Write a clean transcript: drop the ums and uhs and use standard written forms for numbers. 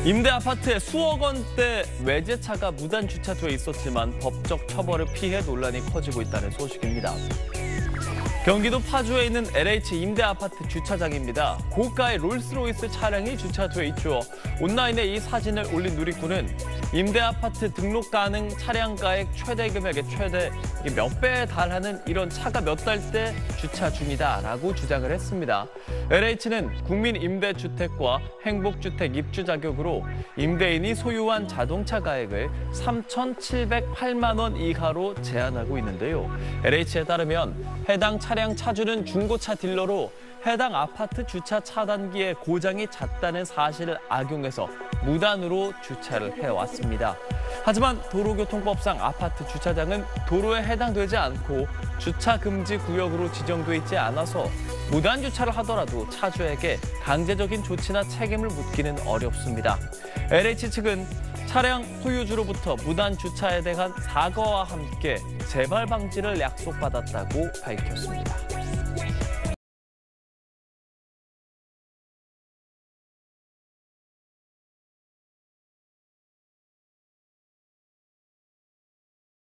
임대 아파트에 수억 원대 외제차가 무단 주차돼 있었지만 법적 처벌을 피해 논란이 커지고 있다는 소식입니다. 경기도 파주에 있는 LH 임대 아파트 주차장입니다. 고가의 롤스로이스 차량이 주차돼 있죠. 온라인에 이 사진을 올린 누리꾼은 임대 아파트 등록 가능 차량가액 최대 금액의 최대 몇 배에 달하는 이런 차가 몇 달째 주차 중이다라고 주장을 했습니다. LH는 국민임대주택과 행복주택 입주 자격으로 임대인이 소유한 자동차 가액을 3,708만 원 이하로 제한하고 있는데요. LH에 따르면 해당 차량 차주는 중고차 딜러로 해당 아파트 주차 차단기에 고장이 잦다는 사실을 악용해서 무단으로 주차를 해왔습니다. 하지만 도로교통법상 아파트 주차장은 도로에 해당되지 않고 주차 금지 구역으로 지정돼 있지 않아서 무단 주차를 하더라도 차주에게 강제적인 조치나 책임을 묻기는 어렵습니다. LH 측은 차량 소유주로부터 무단 주차에 대한 사과와 함께 재발 방지를 약속받았다고 밝혔습니다.